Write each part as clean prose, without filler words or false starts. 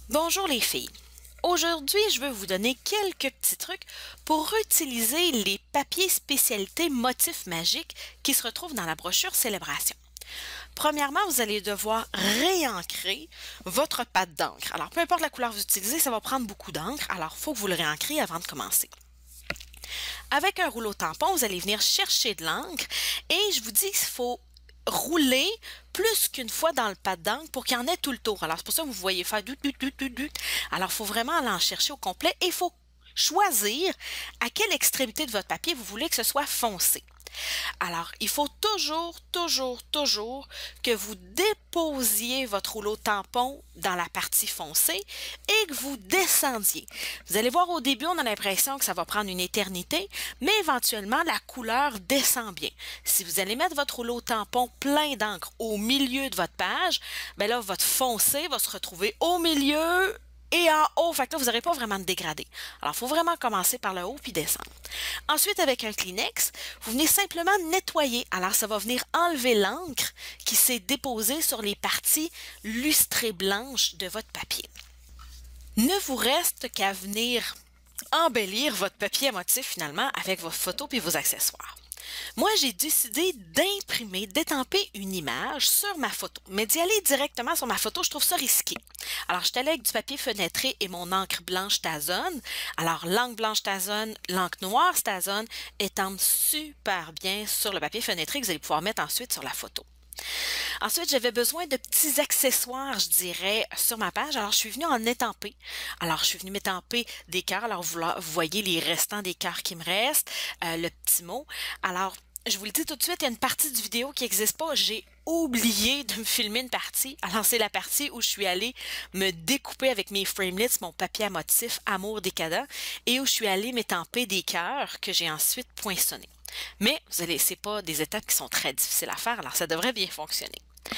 Bonjour les filles. Aujourd'hui, je veux vous donner quelques petits trucs pour utiliser les papiers spécialité motifs magiques qui se retrouvent dans la brochure Célébration. Premièrement, vous allez devoir réancrer votre pâte d'encre. Alors, peu importe la couleur que vous utilisez, ça va prendre beaucoup d'encre. Alors, il faut que vous le réencriez avant de commencer. Avec un rouleau tampon, vous allez venir chercher de l'encre et je vous dis qu'il faut rouler plus qu'une fois dans le pâte d'encre pour qu'il y en ait tout le tour. Alors, c'est pour ça que vous voyez faire du. Alors, il faut vraiment aller en chercher au complet et il faut choisir à quelle extrémité de votre papier vous voulez que ce soit foncé. Alors, il faut toujours que vous déposiez votre rouleau tampon dans la partie foncée et que vous descendiez. Vous allez voir au début, on a l'impression que ça va prendre une éternité, mais éventuellement, la couleur descend bien. Si vous allez mettre votre rouleau tampon plein d'encre au milieu de votre page, bien là, votre foncé va se retrouver au milieu et en haut, fait que là, vous n'aurez pas vraiment de dégradé. Alors, il faut vraiment commencer par le haut puis descendre. Ensuite, avec un Kleenex, vous venez simplement nettoyer. Alors, ça va venir enlever l'encre qui s'est déposée sur les parties lustrées blanches de votre papier. Ne vous reste qu'à venir embellir votre papier à motif finalement avec vos photos puis vos accessoires. Moi, j'ai décidé d'imprimer, d'étamper une image sur ma photo, mais d'y aller directement sur ma photo, je trouve ça risqué. Alors, je suis allée avec du papier fenêtré et mon encre blanche Tazone. Alors, l'encre blanche Tazone, l'encre noire Tazone étampent super bien sur le papier fenêtré que vous allez pouvoir mettre ensuite sur la photo. Ensuite, j'avais besoin de petits accessoires, je dirais, sur ma page. Alors, je suis venue en étamper. Alors, je suis venue m'étamper des cœurs. Alors, vous voyez les restants des cœurs qui me restent, le petit mot. Alors, je vous le dis tout de suite, il y a une partie du vidéo qui n'existe pas. J'ai oublié de me filmer une partie. Alors, c'est la partie où je suis allée me découper avec mes framelits, mon papier à motif Amour décadent, et où je suis allée m'étamper des cœurs que j'ai ensuite poinçonnés. Mais, vous allez, c'est pas des étapes qui sont très difficiles à faire, alors ça devrait bien fonctionner.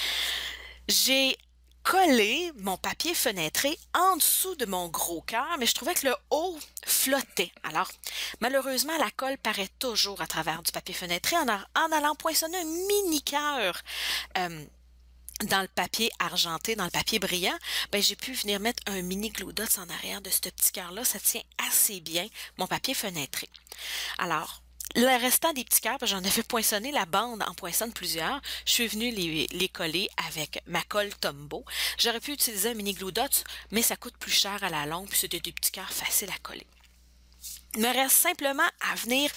J'ai collé mon papier fenêtré en dessous de mon gros cœur, mais je trouvais que le haut flottait. Alors, malheureusement, la colle paraît toujours à travers du papier fenêtré en allant poinçonner un mini cœur dans le papier argenté, dans le papier brillant, ben j'ai pu venir mettre un mini glue dots en arrière de ce petit cœur-là. Ça tient assez bien mon papier fenêtré. Alors, le restant des petits cœurs, j'en avais poinçonné, la bande en poinçonne plusieurs. Je suis venue les coller avec ma colle Tombow. J'aurais pu utiliser un mini glue dots, mais ça coûte plus cher à la longue, puis c'était des petits cœurs faciles à coller. Il me reste simplement à venir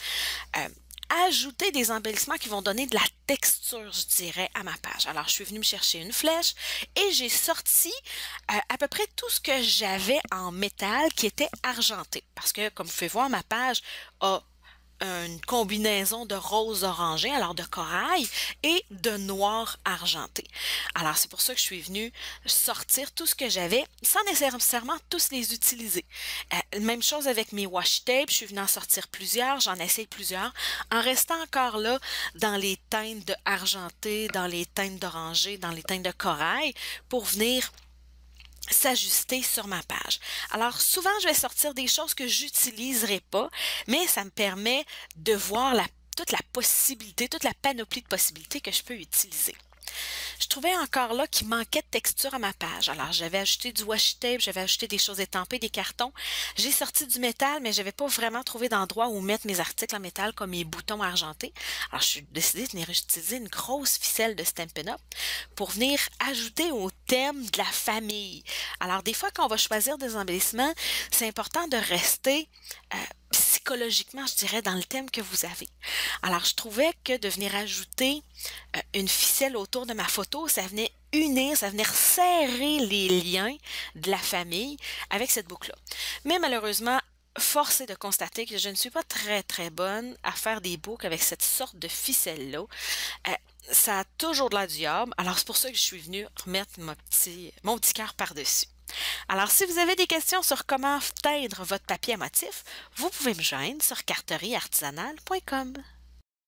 ajouter des embellissements qui vont donner de la texture, je dirais, à ma page. Alors, je suis venue me chercher une flèche et j'ai sorti à peu près tout ce que j'avais en métal qui était argenté. Parce que, comme vous pouvez voir, ma page a une combinaison de rose orangé, alors de corail, et de noir argenté. Alors, c'est pour ça que je suis venue sortir tout ce que j'avais, sans nécessairement tous les utiliser. Même chose avec mes washi tape, je suis venue en sortir plusieurs, j'en essaye plusieurs, en restant encore là dans les teintes de argenté, dans les teintes d'orangé, dans les teintes de corail, pour venir s'ajuster sur ma page. Alors souvent, je vais sortir des choses que j'utiliserai pas, mais ça me permet de voir toute la possibilité, toute la panoplie de possibilités que je peux utiliser. Je trouvais encore là qu'il manquait de texture à ma page. Alors, j'avais ajouté du washi tape, j'avais ajouté des choses étampées, des cartons. J'ai sorti du métal, mais j'avais pas vraiment trouvé d'endroit où mettre mes articles en métal comme mes boutons argentés. Alors, je suis décidée de venir utiliser une grosse ficelle de Stampin' Up pour venir ajouter au thème de la famille. Alors, des fois, quand on va choisir des embellissements, c'est important de rester psychologiquement, je dirais, dans le thème que vous avez. Alors, je trouvais que de venir ajouter une ficelle autour de ma photo, ça venait unir, ça venait resserrer les liens de la famille avec cette boucle-là. Mais malheureusement, force est de constater que je ne suis pas très bonne à faire des boucles avec cette sorte de ficelle-là. Ça a toujours de la diable, alors c'est pour ça que je suis venue remettre mon petit cœur par-dessus. Alors, si vous avez des questions sur comment teindre votre papier à motif, vous pouvez me joindre sur carterieartisanale.com.